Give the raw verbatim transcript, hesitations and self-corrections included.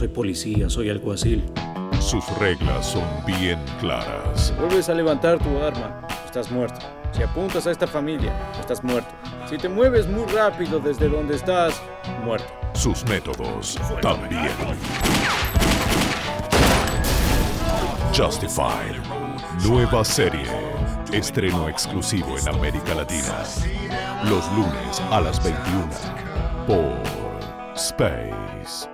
soy policía, soy alguacil. Sus reglas son bien claras. Si vuelves a levantar tu arma, estás muerto. Si apuntas a esta familia, estás muerto. Si te mueves muy rápido desde donde estás, muerto. Sus métodos también. Justified. Nueva serie. Estreno exclusivo en América Latina. Los lunes a las veintiuna. Por Space.